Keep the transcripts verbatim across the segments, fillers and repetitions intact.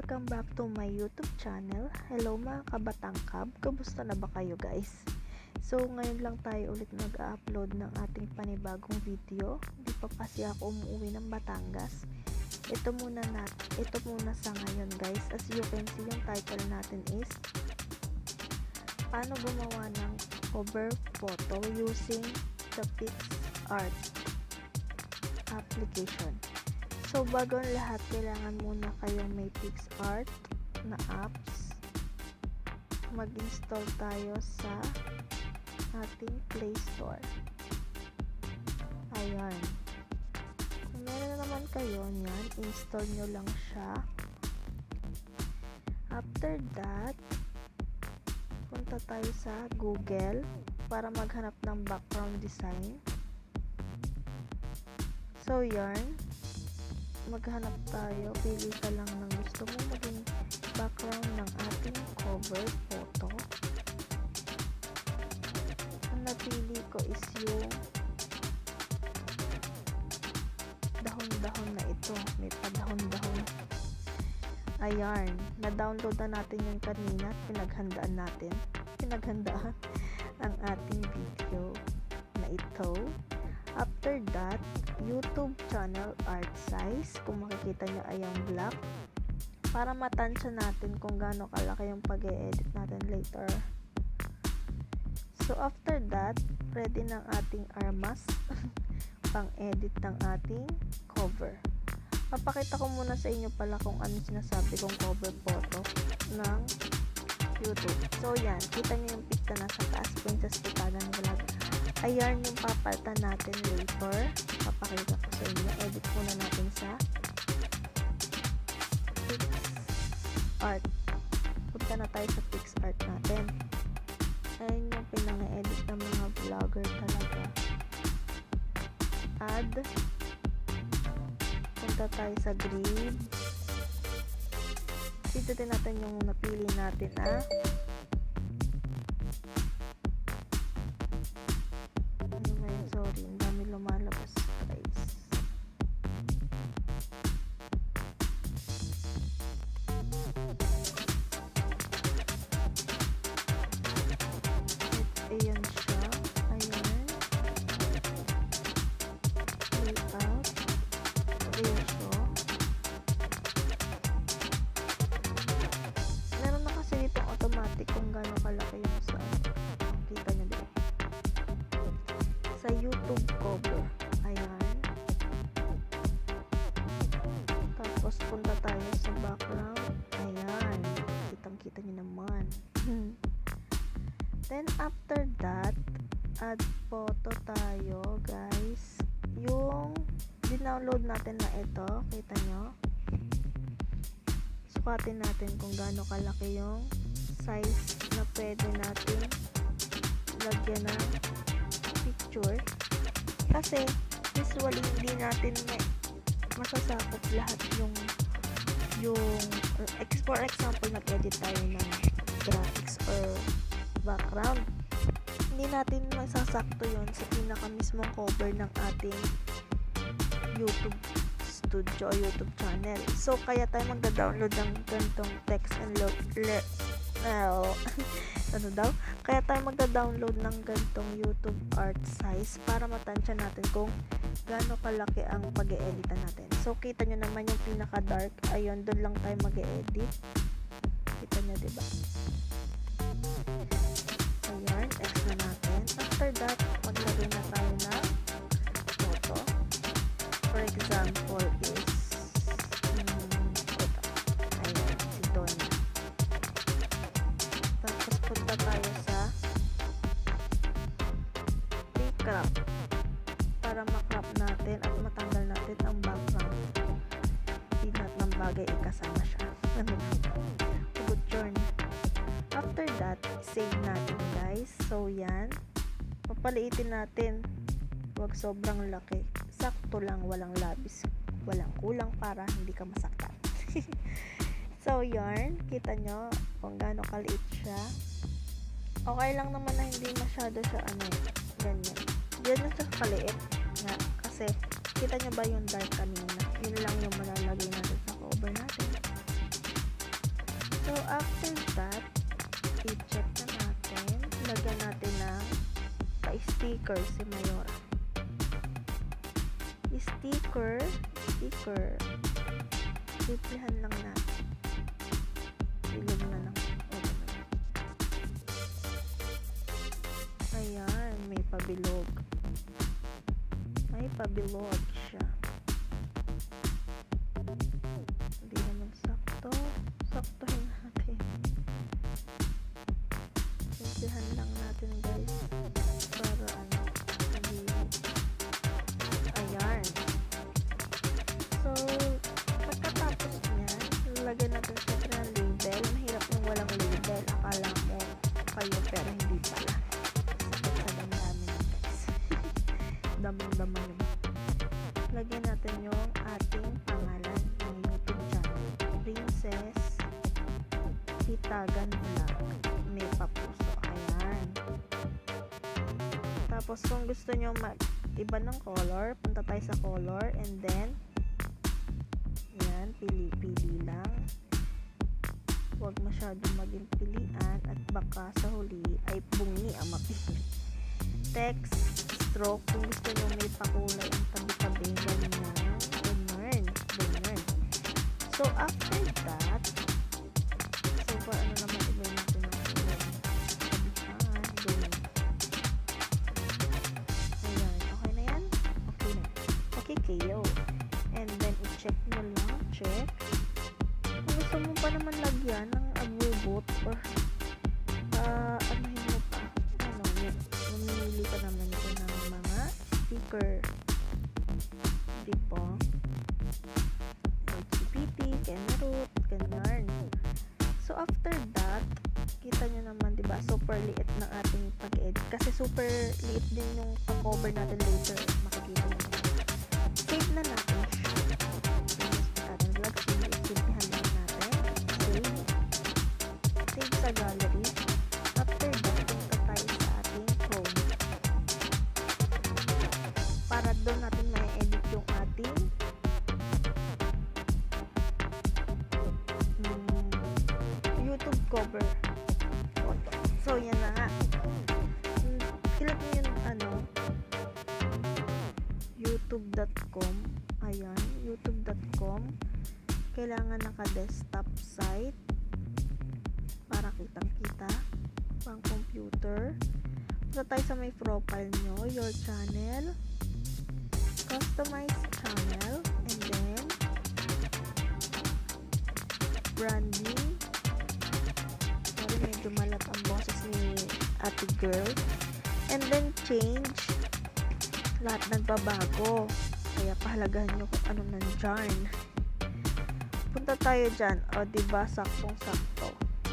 Welcome back to my YouTube channel. Hello mga kabatangkab, kamusta na ba kayo guys? So ngayon lang tayo ulit mag-upload ng ating panibagong video. Hindi pa kasi ako umuwi ng Batangas. Ito muna nat ito muna sa ngayon guys. As you can see, yung title natin is paano gumawa ng cover photo using the PicsArt application. So, bago ang lahat, kailangan muna kayong may PicsArt na apps. Mag-install tayo sa ating Play Store. Ayan. Kung meron na naman kayo niyan, install nyo lang siya. After that, punta tayo sa Google para maghanap ng background design. So, yarn. Maghanap tayo, pili ka lang ng gusto mo maging background ng ating cover photo. Ang napili ko is yung dahon-dahon na ito. May padahon-dahon. Ayan, na-download na natin yung kanina at pinaghandaan natin. Pinaghandaan ang ating video na ito. After that, YouTube channel art size. Kung makikita nyo ay yung black. Para matansya natin kung gaano kalaki yung pag-e-edit natin later. So, after that, ready ng ating armas pang-edit ng ating cover. Papakita ko muna sa inyo pala kung ano sinasabi kong cover photo ng YouTube. So, yan. Kita nyo yung picta na sa taas. Princess Pitada ng vlog. Ayan yung papalitan natin later. Papakita ko sa inyo. Edit muna natin sa PicsArt. Punta na tayo sa PicsArt natin. Ayan yung pinang-edit ng mga vlogger talaga. Add. Punta tayo sa grid. Dito din natin yung napili natin, ah. Sorry, ang dami lumalabas guys. Ayan siya. Ayan. Layout. Ratio. Meron na kasi itong automatic kung gano'ng kalaki yung sa kita nyo dito. Sa YouTube cover. Ayan. Tapos punta tayo sa background. Ayan. Kitang-kita nyo naman. Then after that, add photo tayo, guys. Yung dinownload natin na ito, kita nyo. Sukatin natin kung gaano kalaki yung size na pwede natin lagyan ng picture, kasi usually hindi natin may masasakop lahat yung yung for example nag-edit tayo ng graphics or background, hindi natin masasakto yon sa pinaka mismong cover ng ating YouTube studio o YouTube channel. So kaya tayo magda-download ng ganitong text and look le well, ano daw? Kaya tayo magda-download ng ganitong YouTube art size para matansya natin kung gaano kalaki ang pag-e-edit natin. So, kita nyo naman yung pinaka-dark. Ayun, doon lang tayo mag-e-edit. Kita nyo, diba? Ayan, X na natin. After that, maglagay na tayo ng photo. For example, is um, ito. Ayan, si Donna. Tapos punta tayo sa crop para makrop natin at matanggal natin ang background. Hindi natin ng bagay ikasama siya. Good turn. After that, save natin guys. So yan, papaliitin natin. Huwag sobrang laki. Sakto lang, walang labis, walang kulang para hindi ka masaktan. So yarn, kita nyo kung gaano kaliit siya. Okay lang naman na hindi masyado siya ano, ganyan. Yan na siya kaliit nga kasi kita nyo ba yung dark kanina? Yun lang yung malalagay natin sa cover natin. So, after that, i-check na natin. Lagyan natin ng pa-sticker si Mayora. Sticker, sticker. Simplihan lang natin. Bilog na lang. Ayan, may pabilog. May pabilog siya. Hindi naman sakto. Saktohin natin. Simplihan lang natin, guys. Para ano, hindi. Ayan. So, pagkatapos niyan, lalagyan natin syempre ng label. Mahirap yung walang label. Akala mo kayo, pero hindi pala. Sakit sa damdamin, guys. Damang-daman yun. Lagyan natin yung ating pangalan ng YouTube channel. Princess Pitagan Vlog. May papuso. Ayan. Tapos kung gusto nyo mag-iba ng color, punta tayo sa color and then yan, pili-pili lang. Huwag masyadong maging pilian at baka sa huli ay bungi ang mapili. Text, stroke, kung gusto nyo may pakulay ang tabi-tabi, ganyan, ganyan, ganyan. So, after that, so, for ano naman iba natin ng kulay. Tabihan, ganyan. Ayan, okay na yan? Okay na. Okay kayo. And then, i-check mo lang, check. Kung gusto mo pa naman lagyan ng agbubot or uh, ano mo pa, ano, mamili ka naman ito ng mga sticker. Tipo, L G B T, Kenroot, ganyan. So, after that, kita nyo naman, diba, super liit ng ating pag-edit. Kasi super liit din yung pag-cover natin later. Makikita nyo. Save na natin. Simplihan lang natin. Save. Save sa gallery. After that, punta tayo sa ating Chrome. Para doon natin may edit yung ating um, YouTube cover photo. So, yan na nga. Click nyo yung ano, youtube dot com. Ayan, youtube dot com. Kailangan naka-desktop site para kitang-kita pang computer. Punta tayo sa may profile nyo, your channel, customize channel, and then branding. Sorry, medyo malat ang boses ni ate girl. And then change. Lahat nagbabago. Kaya pahalagahan nyo kung anong nandyan. Punta tayo dyan. O, diba? Saktong-sakto.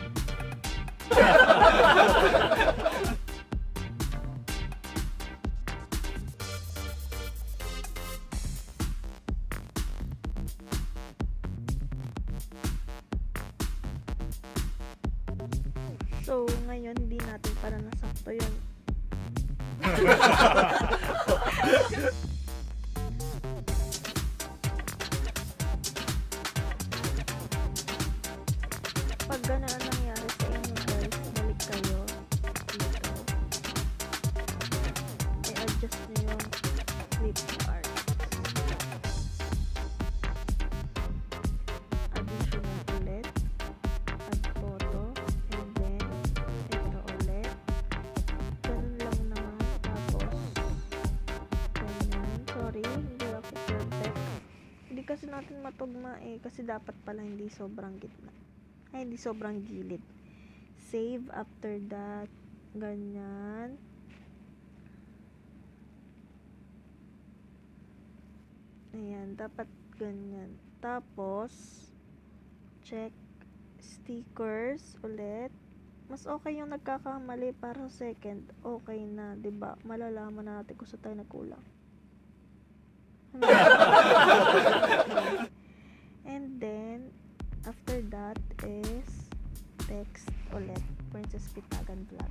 So, ngayon, hindi natin para nasakto yun. Pag gano'n ang nangyari sa inyo, guys, balik kayo dito. I-adjust nyo yung flip art. Additional ulit. Add photo. And then, ito ulit. Ganun lang naman. Tapos, ganyan. Sorry, hindi ako perfect. Hindi kasi natin matugma eh. Kasi dapat pala hindi sobrang gitna. Ay, hindi sobrang gilid. Save after that. Ganyan. Ayan, dapat ganyan. Tapos, check stickers ulit. Mas okay yung nagkakamali para second. Okay na, 'di ba? Malalaman natin kung saan tayo nagkulang. And then, after that is text ulit. Princess Pitagan Vlog.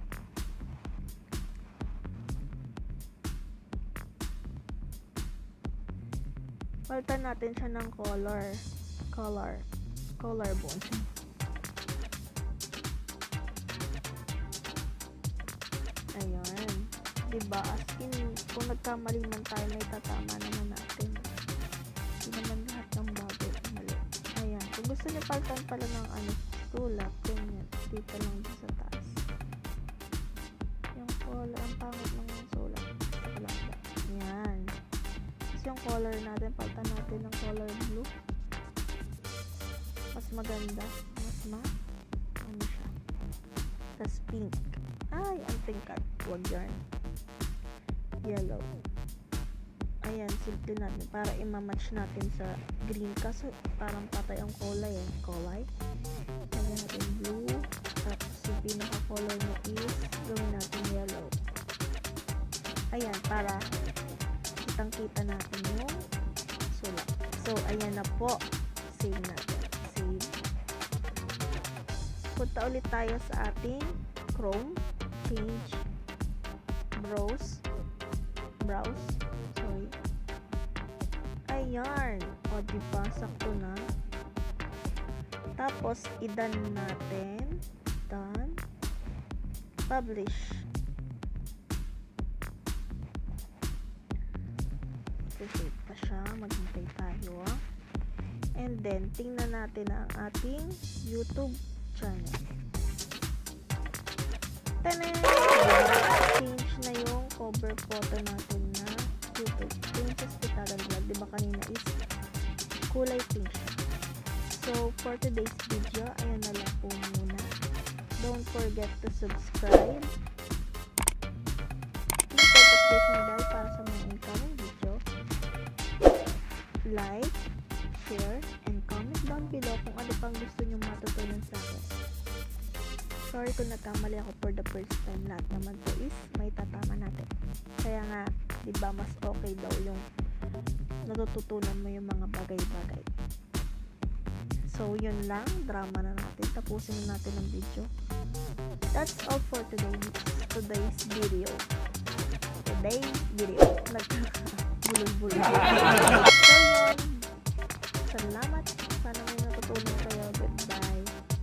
Palitan natin siya ng color. Color. Color bone. Ayan. Diba? As in, kung nagkamali man tayo, may tatama naman natin. Hindi naman lahat ng bagay mali. Ayan. Kung gusto niyo palitan pala ng ano, sulat, ganyan. Dito lang din sa taas. Yung color, ang pangit ng sulat. Wala ba? Ayan. Tapos yung color natin, palitan natin ng color blue. Mas maganda. Mas ma ano siya. Tapos pink. Ay, ang tingkat. Huwag yan. Yellow. Ayan, simple natin. Para i-match natin sa green. Kasi parang patay ang kulay eh. Kulay. Ayan natin blue. Tapos yung pinaka-color na is gawin natin yellow. Ayan, para kitang-kita natin yung sulat. So, ayan na po. Save natin. Save. Punta ulit tayo sa ating Chrome. Page. Browse. Browse. Sorry. Ayan. O, diba? Sakto na. Tapos, i-done natin. Done. Publish. Save pa siya. Maghintay tayo. And then, tingnan natin ang ating YouTube channel. Tanan! Change na yung cover photo natin na YouTube. Princess Pitagan Vlog. Diba kanina is kulay pink siya. So, for today's video, ayan na lang po muna. Don't forget to subscribe. Click the notification bell para sa mga incoming video. Like, share, and comment down below kung ano pang gusto nyo matutunan sa akin. Sorry kung nagkamali ako for the first time. Lahat naman po is may tatama natin. Kaya nga, diba mas okay daw yung natututunan mo yung mga bagay-bagay. So, yun lang. Drama na natin. Tapusin na natin ang video. That's all for today's, today's video. Today's video. Nagka-bulol-bulol. So, yun. Salamat. Sana may natutunan kayo. Goodbye.